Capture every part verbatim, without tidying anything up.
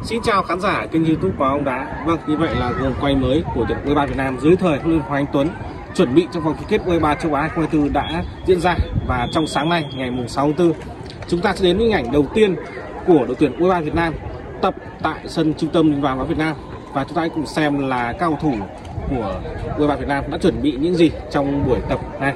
Xin chào khán giả kênh YouTube Báo Bóng Đá. Vâng, như vậy là guồng quay mới của tuyển u hai ba Việt Nam dưới thời huấn luyện viên Hoàng Anh Tuấn chuẩn bị cho vòng chung kết u hai ba châu Á hai không hai tư đã diễn ra, và trong sáng nay ngày sáu tháng tư chúng ta sẽ đến với hình ảnh đầu tiên của đội tuyển u hai ba Việt Nam tập tại sân trung tâm Đình Vàng Bóng Việt Nam, và chúng ta hãy cùng xem là các cầu thủ của u hai ba Việt Nam đã chuẩn bị những gì trong buổi tập này.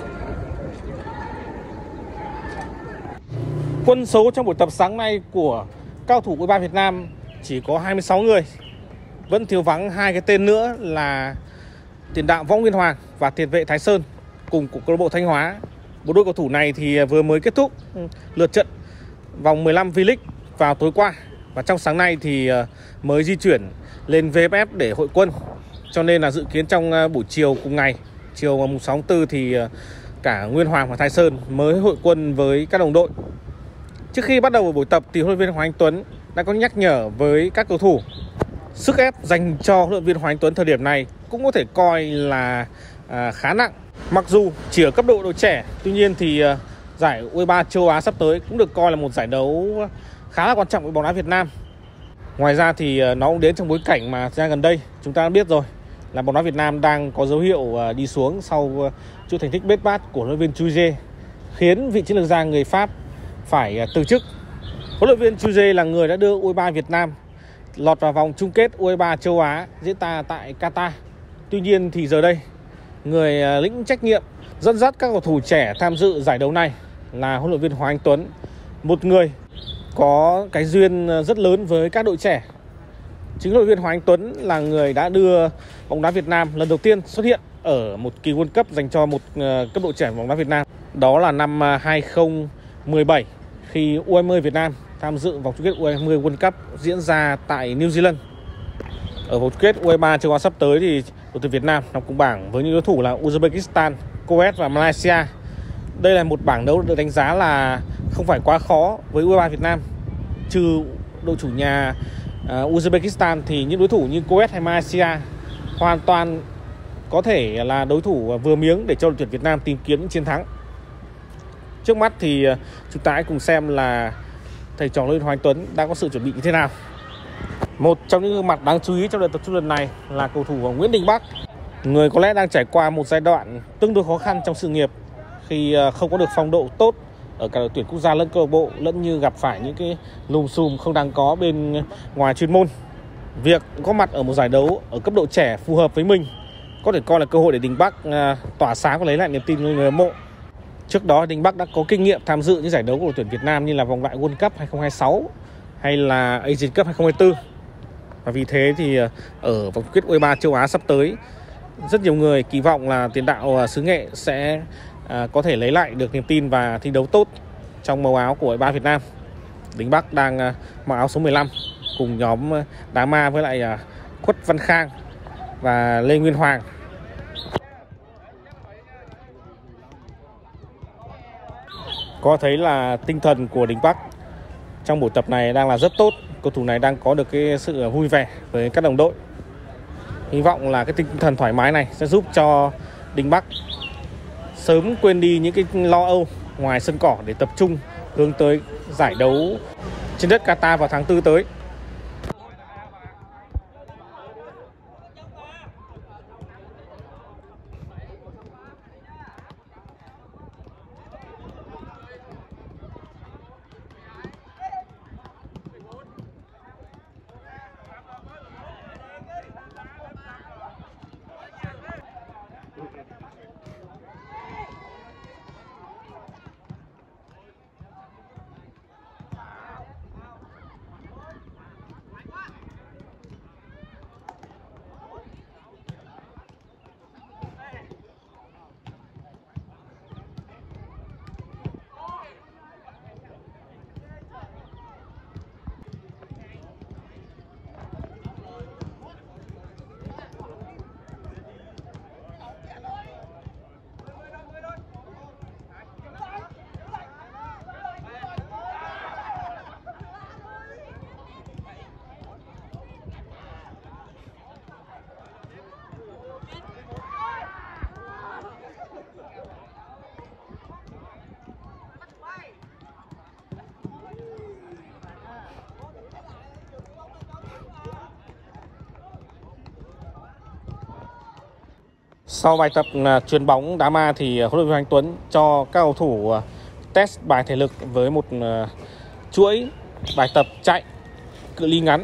Quân số trong buổi tập sáng nay của cao thủ u hai ba Việt Nam chỉ có hai mươi sáu người, vẫn thiếu vắng hai cái tên nữa là tiền đạo Võ Nguyên Hoàng và tiền vệ Thái Sơn cùng của câu lạc bộ Thanh Hóa. Bộ đôi cầu thủ này thì vừa mới kết thúc lượt trận vòng mười lăm V-League vào tối qua, và trong sáng nay thì mới di chuyển lên vê ép ép để hội quân, cho nên là dự kiến trong buổi chiều cùng ngày, chiều ngày sáu tháng tư thì cả Nguyên Hoàng và Thái Sơn mới hội quân với các đồng đội. Trước khi bắt đầu buổi tập thì huấn luyện viên Hoàng Anh Tuấn đã có nhắc nhở với các cầu thủ sức ép dành cho huấn luyện viên Hoàng Anh Tuấn thời điểm này cũng có thể coi là à, khá nặng. Mặc dù chỉ ở cấp độ đội trẻ, tuy nhiên thì à, giải u hai ba châu Á sắp tới cũng được coi là một giải đấu khá là quan trọng với bóng đá Việt Nam. Ngoài ra thì à, nó cũng đến trong bối cảnh mà ra gần đây chúng ta đã biết rồi là bóng đá Việt Nam đang có dấu hiệu à, đi xuống sau à, chuỗi thành tích bết bát của huấn luyện viên Chuize, khiến vị chiến lược gia người Pháp phải à, từ chức. Huấn luyện viên Chuize là người đã đưa u hai ba Việt Nam lọt vào vòng chung kết u hai ba châu Á diễn ra tại Qatar. Tuy nhiên thì giờ đây, người lĩnh trách nhiệm dẫn dắt các cầu thủ trẻ tham dự giải đấu này là huấn luyện viên Hoàng Anh Tuấn, một người có cái duyên rất lớn với các đội trẻ. Chính huấn luyện viên Hoàng Anh Tuấn là người đã đưa bóng đá Việt Nam lần đầu tiên xuất hiện ở một kỳ World Cup dành cho một cấp độ trẻ bóng đá Việt Nam. Đó là năm hai không một bảy khi u hai mươi Việt Nam tham dự vòng chung kết u hai mươi World Cup diễn ra tại New Zealand. Ở vòng chung kết u hai ba châu Á sắp tới thì đội tuyển Việt Nam nằm cùng bảng với những đối thủ là Uzbekistan, Kuwait và Malaysia. Đây là một bảng đấu được đánh giá là không phải quá khó với u hai ba Việt Nam. Trừ đội chủ nhà uh, Uzbekistan thì những đối thủ như Kuwait hay Malaysia hoàn toàn có thể là đối thủ vừa miếng để cho đội tuyển Việt Nam tìm kiếm những chiến thắng. Trước mắt thì chúng ta hãy cùng xem là thầy trò huấn luyện viên Hoàng Anh Tuấn đang có sự chuẩn bị như thế nào. Một trong những gương mặt đáng chú ý trong đợt tập trung lần này là cầu thủ Nguyễn Đình Bắc, người có lẽ đang trải qua một giai đoạn tương đối khó khăn trong sự nghiệp khi không có được phong độ tốt ở cả đội tuyển quốc gia lẫn câu lạc bộ, lẫn như gặp phải những cái lùm xùm không đáng có bên ngoài chuyên môn. Việc có mặt ở một giải đấu ở cấp độ trẻ phù hợp với mình có thể coi là cơ hội để Đình Bắc tỏa sáng và lấy lại niềm tin của người hâm mộ. Trước đó Đình Bắc đã có kinh nghiệm tham dự những giải đấu của đội tuyển Việt Nam như là vòng loại World Cup hai không hai sáu hay là Asian Cup hai không hai tư. Và vì thế thì ở vòng chung kết u hai ba châu Á sắp tới, rất nhiều người kỳ vọng là tiền đạo xứ Nghệ sẽ có thể lấy lại được niềm tin và thi đấu tốt trong màu áo của u hai ba Việt Nam. Đình Bắc đang mặc áo số mười lăm cùng nhóm Đá Ma với lại Khuất Văn Khang và Lê Nguyên Hoàng. Có thấy là tinh thần của Đình Bắc trong buổi tập này đang là rất tốt. Cầu thủ này đang có được cái sự vui vẻ với các đồng đội. Hy vọng là cái tinh thần thoải mái này sẽ giúp cho Đình Bắc sớm quên đi những cái lo âu ngoài sân cỏ để tập trung hướng tới giải đấu trên đất Qatar vào tháng tư tới. Sau bài tập là chuyền bóng đá ma thì huấn luyện viên Anh Tuấn cho các cầu thủ test bài thể lực với một chuỗi bài tập chạy cự ly ngắn.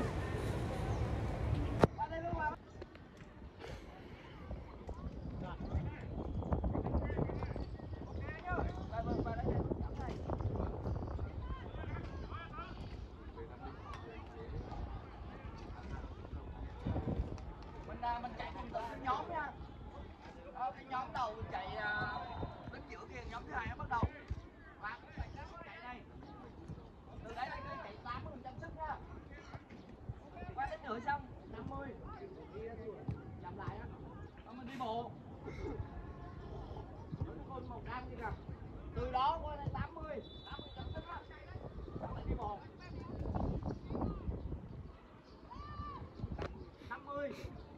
Mình chạy cùng từ nhóm nha. Ờ, cái nhóm đầu chạy uh, đến giữa kia, nhóm thứ hai nó bắt đầu. Và chạy đây. Từ đấy anh chạy tám mươi phần trăm sức nha. Qua đến nửa xong, năm mươi. Chậm lại á. Rồi mình đi bộ. một trăm đi kìa. Từ đó qua đây tám mươi, tám mươi phần trăm sức á. Xong lại đi bộ. năm mươi.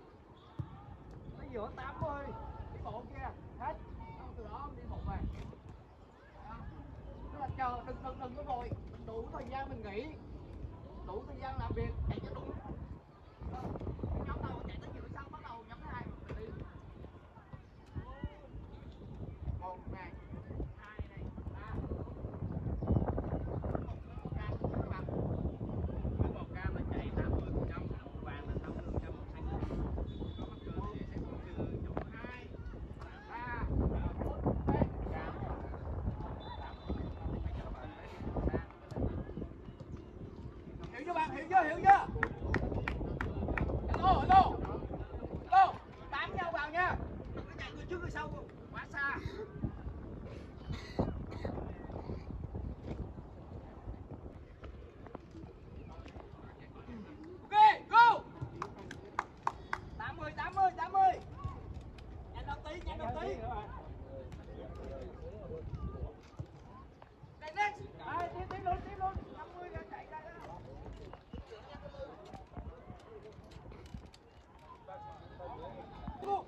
Giữa tám mươi đi bộ kia hết, xong từ đó đi bộ về. Tức là chờ, đừng đừng đừng có vội, đủ thời gian mình nghỉ, đủ thời gian làm việc, chạy cho đúng. Cái nhóm đầu chạy tới giữa xong bắt đầu nhóm thứ hai đi. Một này, hai này, ba. Một cam là chạy tám mươi phần trăm, một vàng là sáu mươi phần trăm, một xanh là có mắc cỡ thì sẽ không trừ chỗ hai, ba, bốn, năm, cam. Hiểu chưa bạn, hiểu chưa, hiểu chưa? Hello, hello. Hello, bám nhau vào nha. Đừng có chạy người trước người sau, quá xa. Ok, go. tám mươi, tám mươi, tám mươi. Nhanh hơn tí, nhanh hơn tí. Next, next. À, tiếp, tiếp luôn, tiếp luôn. năm mươi ra chạy ra đó. Go.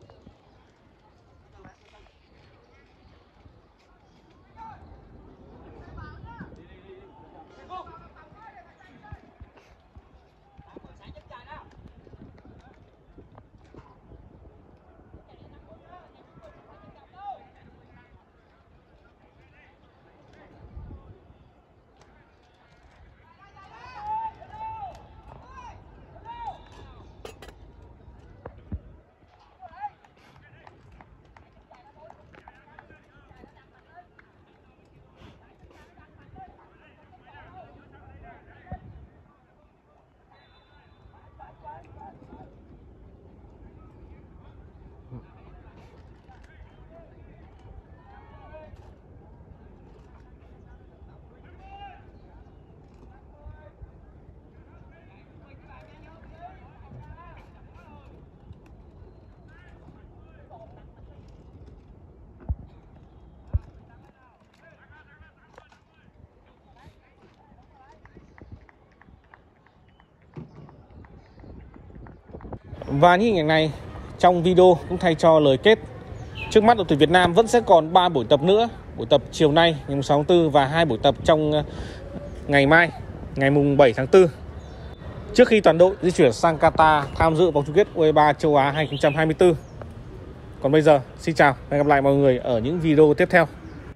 Và những hình ảnh này trong video cũng thay cho lời kết. Trước mắt đội tuyển Việt Nam vẫn sẽ còn ba buổi tập nữa. Buổi tập chiều nay ngày sáu tháng tư và hai buổi tập trong ngày mai ngày bảy tháng tư. Trước khi toàn đội di chuyển sang Qatar tham dự vòng chung kết U hai mươi ba châu Á hai không hai tư. Còn bây giờ, xin chào và hẹn gặp lại mọi người ở những video tiếp theo.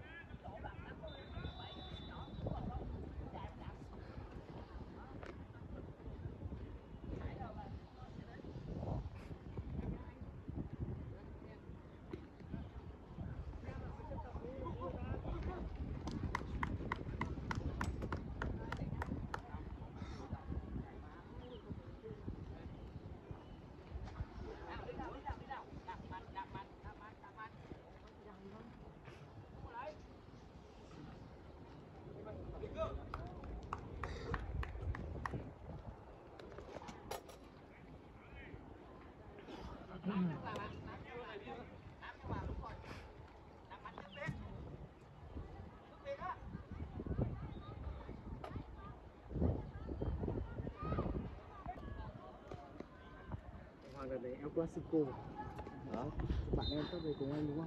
Hoặc là để El Clasico. Đó, bạn em có về cùng anh đúng không?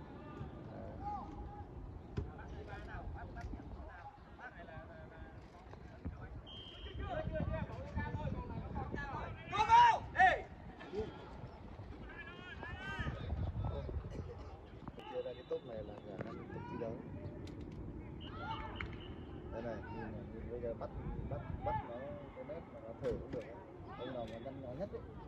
bây giờ bắt bắt bắt nó cái nét mà nó thở cũng được, ông nào mà nhanh nhỏ nhất ấy